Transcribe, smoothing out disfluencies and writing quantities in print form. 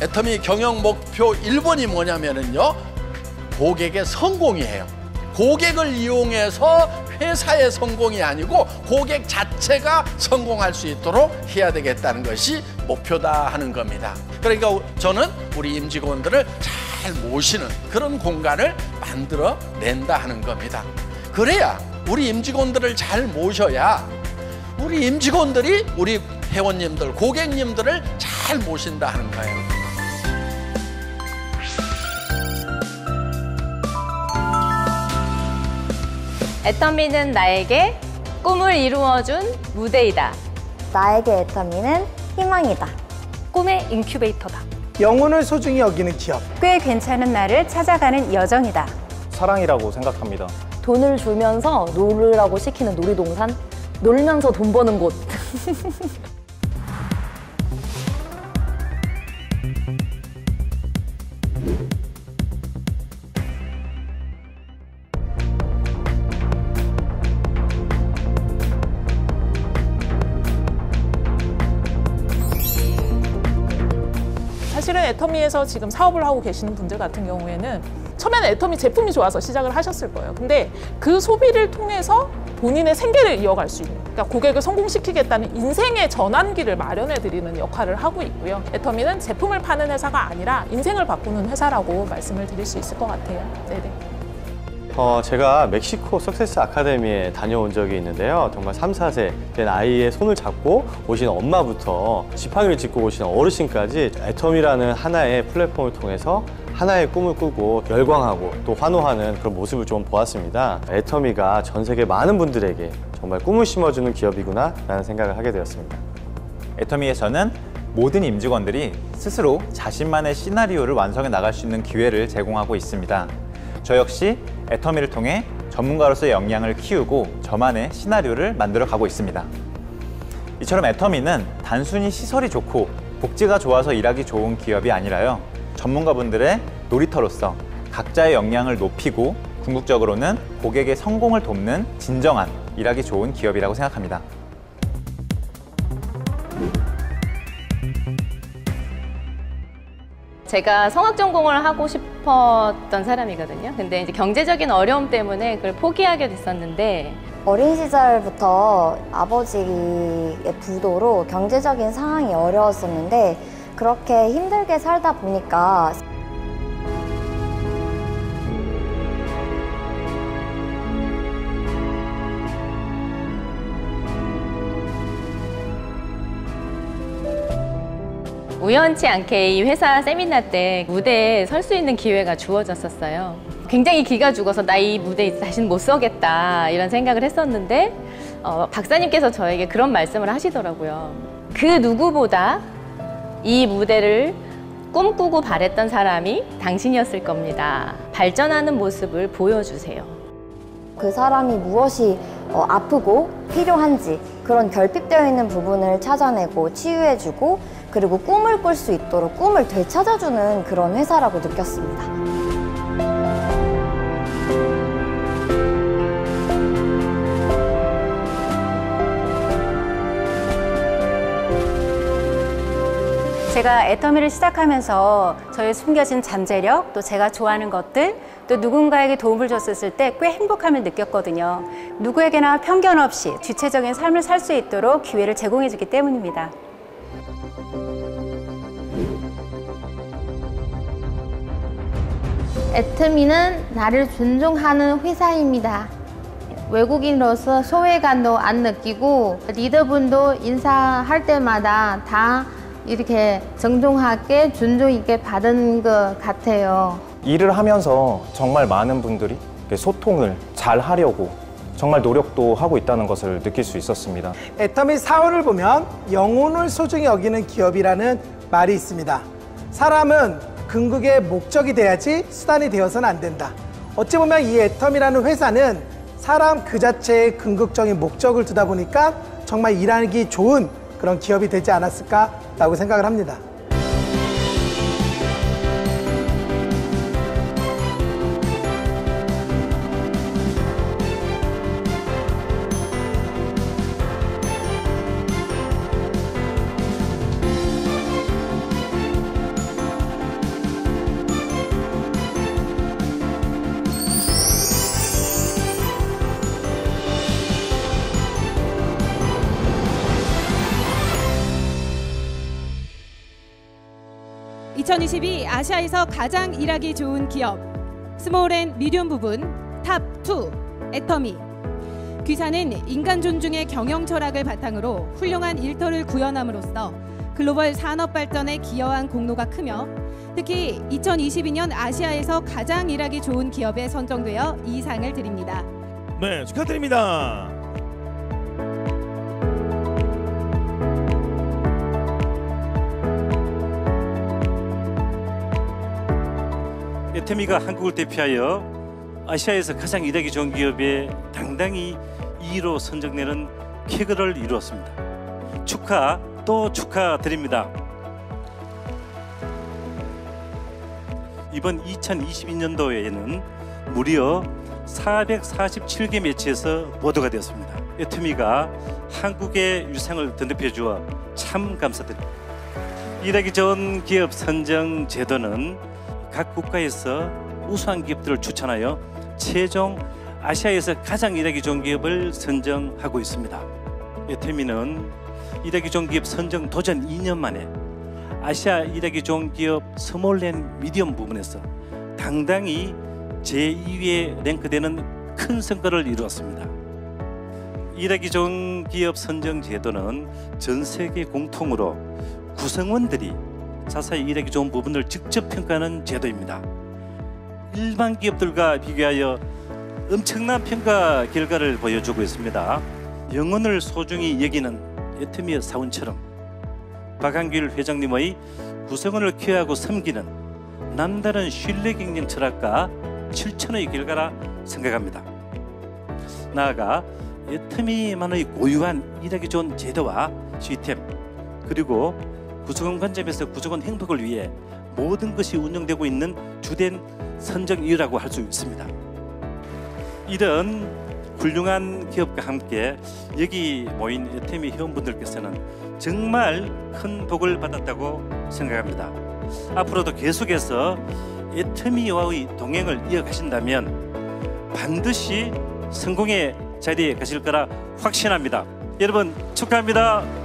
애터미 경영 목표 1번이 뭐냐면요, 고객의 성공이에요. 고객을 이용해서 회사의 성공이 아니고 고객 자체가 성공할 수 있도록 해야 되겠다는 것이 목표다 하는 겁니다. 그러니까 저는 우리 임직원들을 잘 모시는 그런 공간을 만들어 낸다 하는 겁니다. 그래야 우리 임직원들을 잘 모셔야 우리 임직원들이 우리 회원님들, 고객님들을 잘 모신다 하는 거예요. 애터미는 나에게 꿈을 이루어준 무대이다. 나에게 애터미는 희망이다. 꿈의 인큐베이터다. 영혼을 소중히 여기는 기업. 꽤 괜찮은 나를 찾아가는 여정이다. 사랑이라고 생각합니다. 돈을 주면서 놀으라고 시키는 놀이동산? 놀면서 돈 버는 곳. 사실은 애터미에서 지금 사업을 하고 계시는 분들 같은 경우에는 처음에는 애터미 제품이 좋아서 시작을 하셨을 거예요. 근데 그 소비를 통해서 본인의 생계를 이어갈 수 있는, 그러니까 고객을 성공시키겠다는 인생의 전환기를 마련해 드리는 역할을 하고 있고요. 애터미는 제품을 파는 회사가 아니라 인생을 바꾸는 회사라고 말씀을 드릴 수 있을 것 같아요. 네네. 제가 멕시코 석세스 아카데미에 다녀온 적이 있는데요. 정말 3, 4세 된 아이의 손을 잡고 오신 엄마부터 지팡이를 짚고 오시는 어르신까지 애터미라는 하나의 플랫폼을 통해서 하나의 꿈을 꾸고 열광하고 또 환호하는 그런 모습을 좀 보았습니다. 애터미가 전 세계 많은 분들에게 정말 꿈을 심어주는 기업이구나 라는 생각을 하게 되었습니다. 애터미에서는 모든 임직원들이 스스로 자신만의 시나리오를 완성해 나갈 수 있는 기회를 제공하고 있습니다. 저 역시 애터미를 통해 전문가로서의 역량을 키우고 저만의 시나리오를 만들어 가고 있습니다. 이처럼 애터미는 단순히 시설이 좋고 복지가 좋아서 일하기 좋은 기업이 아니라요, 전문가분들의 놀이터로서 각자의 역량을 높이고 궁극적으로는 고객의 성공을 돕는 진정한 일하기 좋은 기업이라고 생각합니다. 제가 성악 전공을 하고 싶었던 사람이거든요. 근데 이제 경제적인 어려움 때문에 그걸 포기하게 됐었는데, 어린 시절부터 아버지의 부도로 경제적인 상황이 어려웠었는데 그렇게 힘들게 살다 보니까 우연치 않게 이 회사 세미나 때 무대에 설 수 있는 기회가 주어졌었어요. 굉장히 기가 죽어서 나 이 무대에 다시는 못 서겠다 이런 생각을 했었는데, 박사님께서 저에게 그런 말씀을 하시더라고요. 그 누구보다 이 무대를 꿈꾸고 바랬던 사람이 당신이었을 겁니다. 발전하는 모습을 보여주세요. 그 사람이 무엇이 아프고 필요한지 그런 결핍되어 있는 부분을 찾아내고 치유해주고, 그리고 꿈을 꿀 수 있도록 꿈을 되찾아주는 그런 회사라고 느꼈습니다. 제가 애터미를 시작하면서 저의 숨겨진 잠재력, 또 제가 좋아하는 것들, 또 누군가에게 도움을 줬을 때 꽤 행복함을 느꼈거든요. 누구에게나 편견 없이 주체적인 삶을 살 수 있도록 기회를 제공해주기 때문입니다. 애터미는 나를 존중하는 회사입니다. 외국인으로서 소외감도 안 느끼고 리더분도 인사할 때마다 다 이렇게 정중하게 존중 있게 받은 것 같아요. 일을 하면서 정말 많은 분들이 소통을 잘 하려고 정말 노력도 하고 있다는 것을 느낄 수 있었습니다. 애터미 사원을 보면 영혼을 소중히 여기는 기업이라는 말이 있습니다. 사람은 궁극의 목적이 돼야지 수단이 되어서는 안 된다. 어찌 보면 이 애터미라는 회사는 사람 그 자체의 궁극적인 목적을 두다 보니까 정말 일하기 좋은 그런 기업이 되지 않았을까라고 생각을 합니다. 2022 아시아에서 가장 일하기 좋은 기업 스몰 앤 미디움 부분 탑2 애터미. 귀사는 인간 존중의 경영 철학을 바탕으로 훌륭한 일터를 구현함으로써 글로벌 산업 발전에 기여한 공로가 크며 특히 2022년 아시아에서 가장 일하기 좋은 기업에 선정되어 이 상을 드립니다. 네, 축하드립니다. 애터미가 한국을 대표하여 아시아에서 가장 일하기 좋은 기업에 당당히 2위로 선정되는 쾌거를 이루었습니다. 축하 또 축하드립니다. 이번 2022년도에는 무려 447개 매체에서 보도가 되었습니다. 애터미가 한국의 위상을 덧입혀 주어 참 감사드립니다. 일하기 좋은 기업 선정 제도는 각 국가에서 우수한 기업들을 추천하여 최종 아시아에서 가장 일하기 좋은 기업을 선정하고 있습니다. 애터미는 일하기 좋은 기업 선정 도전 2년 만에 아시아 일하기 좋은 기업 스몰 앤 미디엄 부분에서 당당히 제2위에 랭크되는 큰 성과를 이루었습니다. 일하기 좋은 기업 선정 제도는 전 세계 공통으로 구성원들이 자사의 일하기 좋은 부분을 직접 평가하는 제도입니다. 일반 기업들과 비교하여 엄청난 평가 결과를 보여주고 있습니다. 영혼을 소중히 여기는 애터미의 사원처럼 박한길 회장님의 구성원을 케어하고 섬기는 남다른 신뢰 경영 철학과 실천의 결과라 생각합니다. 나아가 애터미만의 고유한 일하기 좋은 제도와 시스템 그리고 구성원 관점에서 구성원 행복을 위해 모든 것이 운영되고 있는 주된 선정 이유라고 할 수 있습니다. 이런 훌륭한 기업과 함께 여기 모인 애터미 회원분들께서는 정말 큰 복을 받았다고 생각합니다. 앞으로도 계속해서 애터미와의 동행을 이어가신다면 반드시 성공의 자리에 가실 거라 확신합니다. 여러분 축하합니다.